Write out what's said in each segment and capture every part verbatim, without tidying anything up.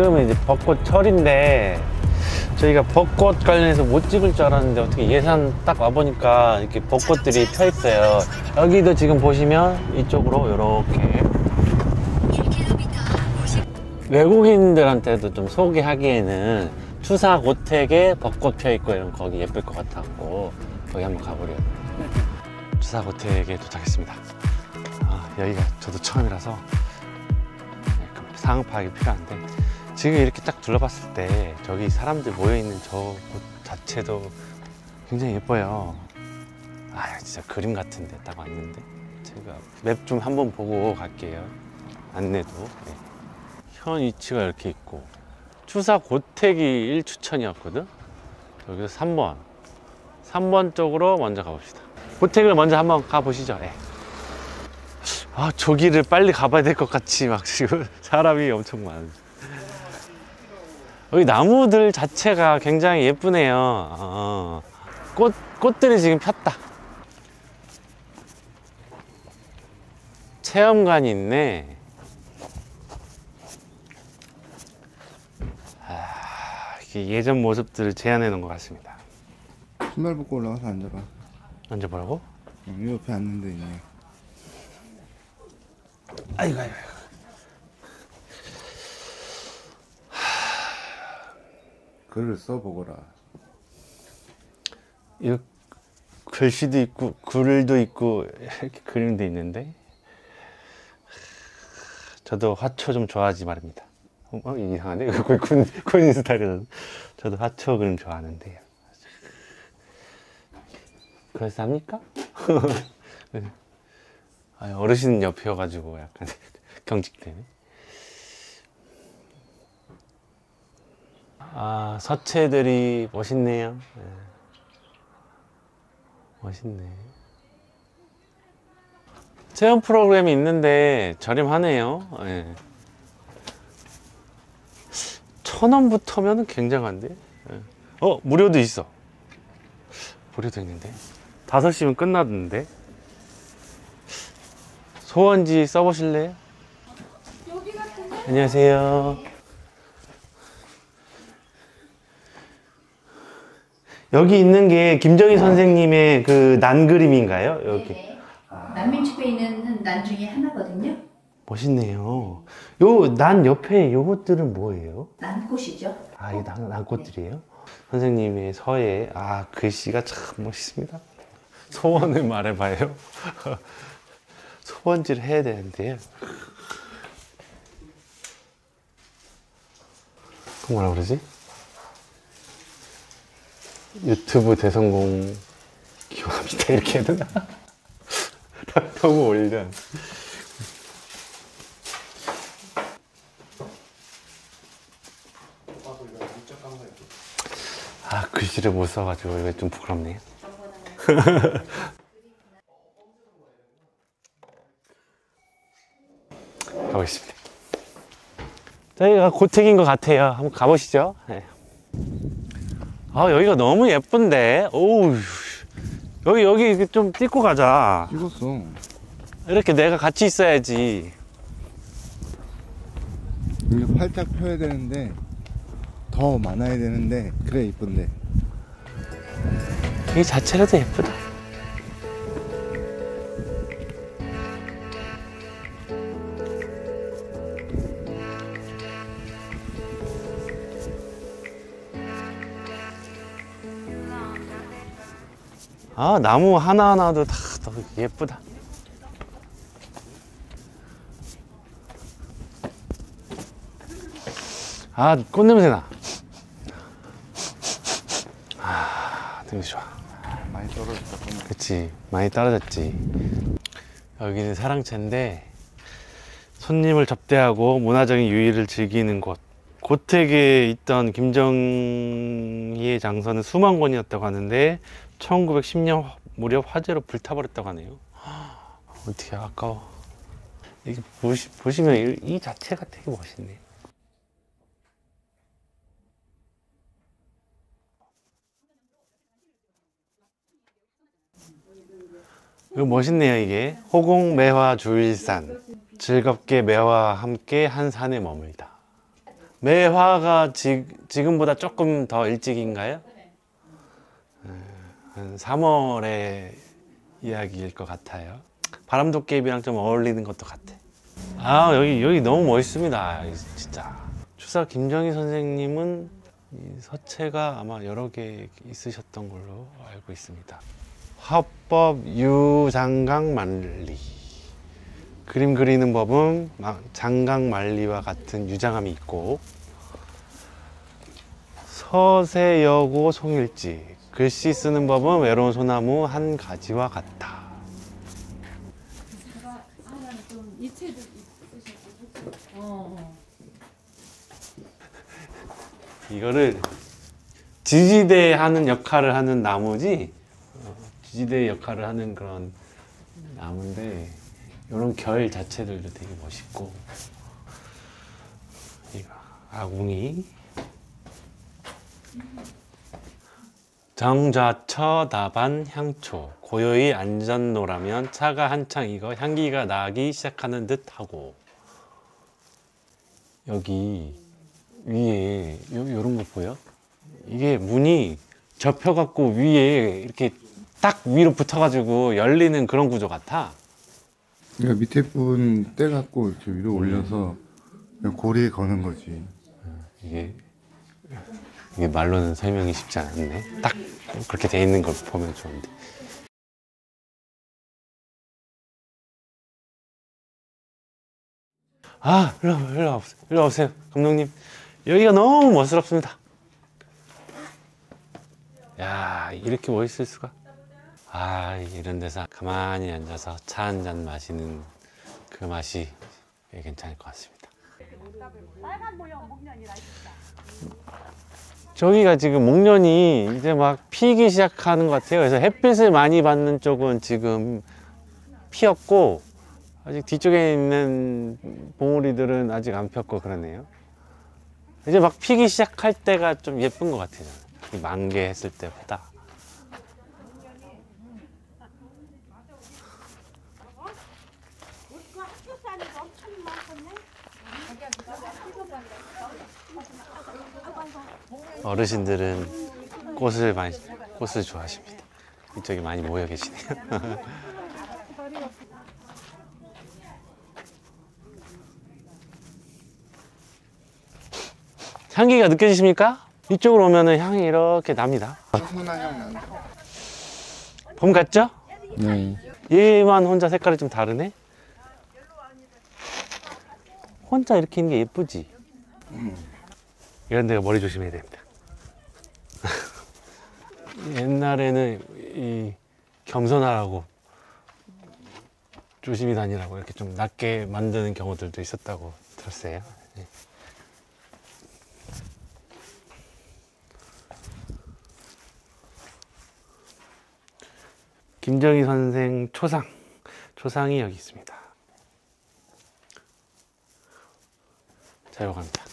지금은 이제 벚꽃철인데 저희가 벚꽃 관련해서 못 찍을 줄 알았는데 어떻게 예산 딱 와보니까 이렇게 벚꽃들이 펴 있어요. 여기도 지금 보시면 이쪽으로 이렇게 외국인들한테도 좀 소개하기에는 추사고택에 벚꽃 펴 있고 이런 거기 예쁠 것 같았고 거기 한번 가보려고. 추사고택에 도착했습니다. 아, 여기가 저도 처음이라서 상황 파악이 필요한데 지금 이렇게 딱 둘러봤을 때 저기 사람들 모여있는 저 곳 자체도 굉장히 예뻐요. 아 진짜 그림 같은데 딱 왔는데 제가 맵 좀 한번 보고 갈게요. 안내도. 네. 현 위치가 이렇게 있고 추사고택이 일 추천이었거든. 여기서 삼 번 삼 번 쪽으로 먼저 가봅시다. 고택을 먼저 한번 가보시죠. 네. 아 저기를 빨리 가봐야 될 것 같이 막 지금 사람이 엄청 많아. 여기 나무들 자체가 굉장히 예쁘네요. 어. 꽃, 꽃들이 지금 폈다. 체험관이 있네. 아, 이게 예전 모습들을 재현해 놓은 것 같습니다. 신발 벗고 올라가서 앉아봐. 앉아보라고? 응, 이 옆에 앉는 데 있네. 아이고 아이고. 글을 써보거라. 이 글씨도 있고 글도 있고 이렇게 그림도 있는데 저도 화초 좀 좋아하지 말입니다. 어, 이상하네. 거의 군, 군인 스타일이라서 저도 화초 그림 좋아하는데요. 그럴싸합니까? 아, 어르신 옆이어가지고 약간 경직되네. 아, 서체들이 멋있네요. 네. 멋있네. 체험 프로그램이 있는데 저렴하네요. 네. 천 원부터면 굉장한데? 네. 어, 무료도 있어. 무료도 있는데? 다섯 시면 끝나던데? 소원지 써보실래요? 여기 같은데? 안녕하세요. 여기 있는 게 김정희 선생님의 그 난 그림인가요? 여기. 아. 난민집에 있는 난 중에 하나거든요. 멋있네요. 요 난 옆에 요것들은 뭐예요? 난꽃이죠. 아, 이게 난, 난꽃들이에요? 네. 선생님의 서예, 아, 글씨가 참 멋있습니다. 소원을 말해봐요. 소원지를 해야 되는데요. 그 뭐라 그러지? 유튜브 대성공 기원합니다 이렇게 해야 되나? 너무 올려. 아 글씨를 못 써가지고 이거 좀 부끄럽네요. 가보겠습니다. 저희가 고택인 것 같아요. 한번 가보시죠. 네. 아 여기가 너무 예쁜데. 오우 여기 여기 좀 찍고 가자. 찍었어. 이렇게 내가 같이 있어야지. 이게 활짝 펴야 되는데 더 많아야 되는데 그래 이쁜데. 이 자체로도 예쁘다. 아 나무 하나하나도 다 너무 예쁘다. 아 꽃냄새나. 아 되게 좋아. 많이 떨어졌다. 그치 많이 떨어졌지. 여기는 사랑채인데 손님을 접대하고 문화적인 유희를 즐기는 곳. 고택에 있던 김정희의 장서는 수만 권이었다고 하는데 천구백십 년 무렵 화재로 불타버렸다고 하네요. 어떻게 아까워. 이게 보시, 보시면 이, 이 자체가 되게 멋있네. 이거 멋있네요. 이게 호공 매화 주일산. 즐겁게 매화와 함께 한 산에 머물다. 매화가 지, 지금보다 조금 더 일찍인가요? 한 삼월의 이야기일 것 같아요. 바람도깨비랑 좀 어울리는 것도 같아. 아, 여기 여기 너무 멋있습니다. 진짜. 추사 김정희 선생님은 이 서체가 아마 여러 개 있으셨던 걸로 알고 있습니다. 화법 유장강만리. 그림 그리는 법은 장강만리와 같은 유장함이 있고, 서세여고 송일지. 글씨 쓰는 법은 외로운 소나무 한 가지와 같다. 이거를 지지대 하는 역할을 하는 나무지, 어, 지지대 역할을 하는 그런 나무인데, 이런 결 자체들도 되게 멋있고, 이거 아궁이, 정좌처 다반 향초. 고요히 앉았노라면 차가 한창 익어 향기가 나기 시작하는 듯 하고. 여기 위에 요, 요런 거 보여? 이게 문이 접혀갖고 위에 이렇게 딱 위로 붙어가지고 열리는 그런 구조 같아. 그러니까 밑에 분 떼갖고 이렇게 위로 올려서 그냥 고리에 거는 거지. 이게 이게 말로는 설명이 쉽지 않네. 딱 그렇게 돼 있는 걸 보면 좋은데. 아, 일로, 일로 오세요. 일로 오세요, 감독님. 여기가 너무 멋스럽습니다. 야, 이렇게 멋있을 수가. 아, 이런 데서 가만히 앉아서 차 한 잔 마시는 그 맛이 괜찮을 것 같습니다. 빨간 모형 목련이라 있습니다. 저기가 지금 목련이 이제 막 피기 시작하는 것 같아요. 그래서 햇빛을 많이 받는 쪽은 지금 피었고, 아직 뒤쪽에 있는 봉우리들은 아직 안 폈고 그러네요. 이제 막 피기 시작할 때가 좀 예쁜 것 같아요. 이 만개 했을 때보다. 어르신들은 꽃을 많이 꽃을 좋아하십니다. 이쪽에 많이 모여 계시네요. 향기가 느껴지십니까? 이쪽으로 오면은 향이 이렇게 납니다. 훈훈한 향 난다. 봄 같죠? 네. 얘만 혼자 색깔이 좀 다르네? 혼자 이렇게 있는 게 예쁘지? 음. 이런 데가 머리 조심해야 됩니다. 옛날에는 이 겸손하라고 조심히 다니라고 이렇게 좀 낮게 만드는 경우들도 있었다고 들었어요. 네. 김정희 선생 초상, 초상이 여기 있습니다. 자, 요거 갑니다.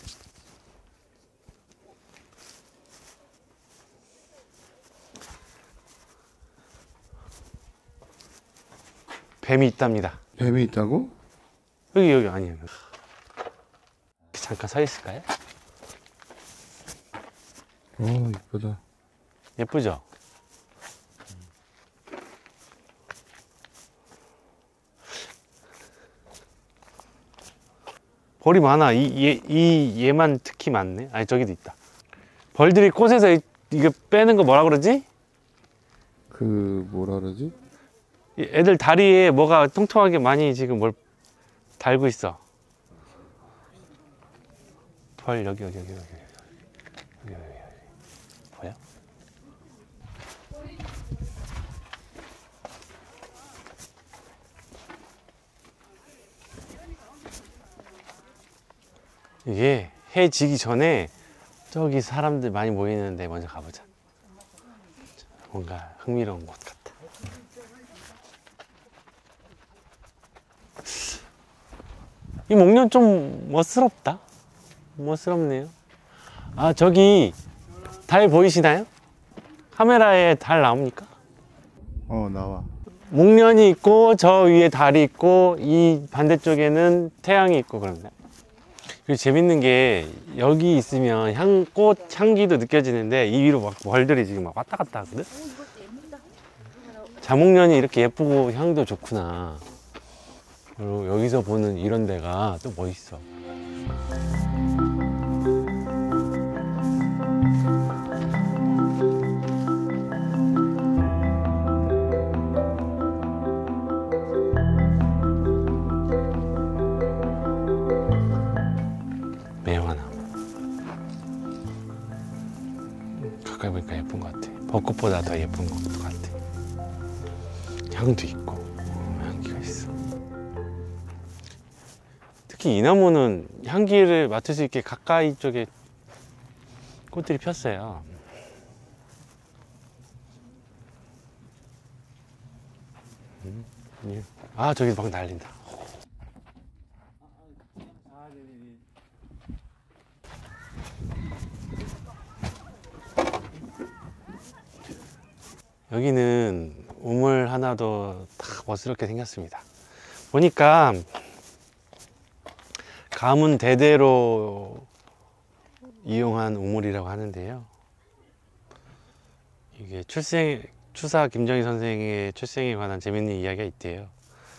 뱀이 있답니다. 뱀이 있다고? 여기 여기 아니에요. 잠깐 서 있을까요? 오, 이쁘다. 예쁘죠? 벌이 많아. 이, 얘, 이 얘만 특히 많네. 아니, 저기도 있다. 벌들이 꽃에서 이, 이거 빼는 거 뭐라 그러지? 그 뭐라 그러지? 애들 다리에 뭐가 통통하게 많이 지금 뭘 달고 있어. 벌 여기 여기 여기 여기 여기 여기 여기 보여? 이게 해 지기 전에 저기 사람들 많이 모이는데 먼저 가보자. 뭔가 흥미로운 곳 같아. 이 목련 좀 멋스럽다. 멋스럽네요. 아, 저기 달 보이시나요? 카메라에 달 나옵니까? 어, 나와. 목련이 있고 저 위에 달이 있고 이 반대쪽에는 태양이 있고 그럽니다. 그리고 재밌는 게 여기 있으면 향, 꽃 향기도 느껴지는데 이 위로 막 벌들이 지금 막 왔다 갔다 하거든? 자목련이 이렇게 예쁘고 향도 좋구나. 그리고 여기서 보는 이런 데가 또 멋있어. 매화나무. 가까이 보니까 예쁜 것 같아. 벚꽃보다 더 예쁜 것 같아. 향도 있고 어, 향기가 있어. 특히 이 나무는 향기를 맡을 수 있게 가까이 쪽에 꽃들이 폈어요. 음, 아 저기 막 날린다. 여기는 우물 하나도 다 멋스럽게 생겼습니다. 보니까 가문 대대로 이용한 우물이라고 하는데요. 이게 출생, 추사 김정희 선생의 출생에 관한 재밌는 이야기가 있대요.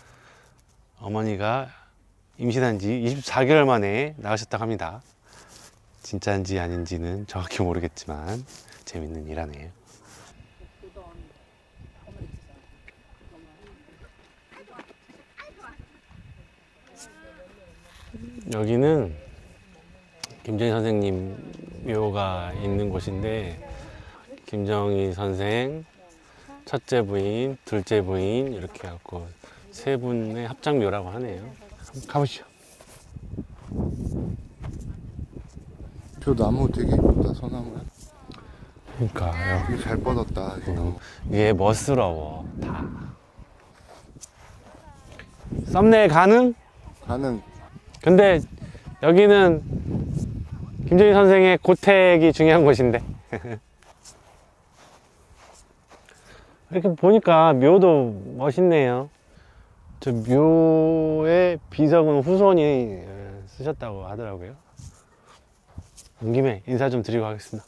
어머니가 임신한 지 이십사 개월 만에 낳으셨다고 합니다. 진짜인지 아닌지는 정확히 모르겠지만 재밌는 일화네요. 여기는 김정희 선생님 묘가 있는 곳인데 김정희 선생 첫째 부인, 둘째 부인 이렇게 해갖고 세 분의 합작묘라고 하네요. 한번 가보시죠. 저 나무 되게 예쁘다, 소나무야. 그러니까 되게 잘 뻗었다. 음, 이게 멋스러워 다. 썸네일 가능? 가는. 근데 여기는 김정희 선생의 고택이 중요한 곳인데 이렇게 보니까 묘도 멋있네요. 저 묘의 비석은 후손이 쓰셨다고 하더라고요. 온 김에 인사 좀 드리고 가겠습니다.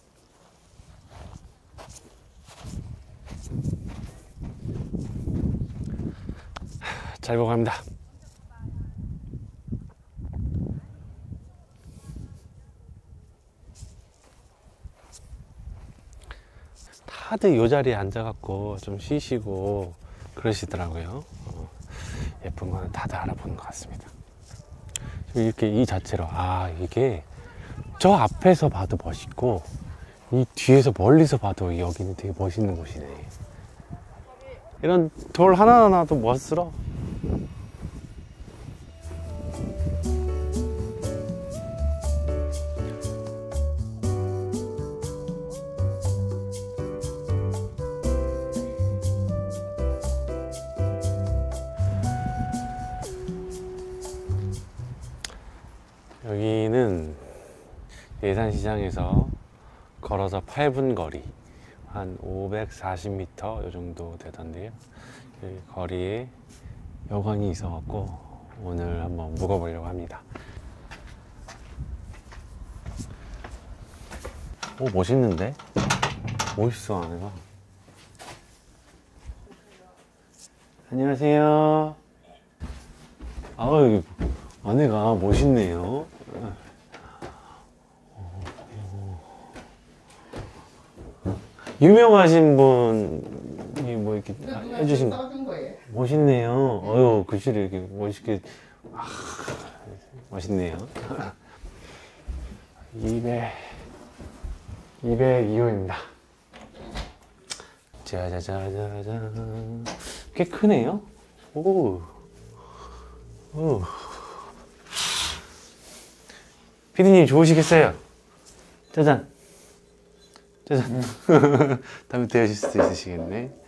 잘 보고 갑니다. 다들 이 자리에 앉아갖고 좀 쉬시고 그러시더라고요. 어, 예쁜 거는 다들 알아보는 것 같습니다. 이렇게 이 자체로 아 이게 저 앞에서 봐도 멋있고 이 뒤에서 멀리서 봐도 여기는 되게 멋있는 곳이네. 이런 돌 하나하나도 멋스러워. 여기는 예산시장에서 걸어서 팔 분 거리, 한 오백사십 미터 요 정도 되던데요. 이 거리에 여관이 있어갖고 오늘 한번 묵어보려고 합니다. 오 멋있는데? 멋있어 안에가. 안녕하세요. 아 여기 안에가 멋있네요. 유명하신 분이 뭐 이렇게 해주신 거예요. 멋있네요. 어유 글씨를 이렇게 멋있게 아, 멋있네요. 이백 이백이 호입니다. 짜자자자잔. 꽤 크네요. 오. 오. 피디님 좋으시겠어요? 짜잔. 짜잔. 다음에 대하실 수도 있으시겠네.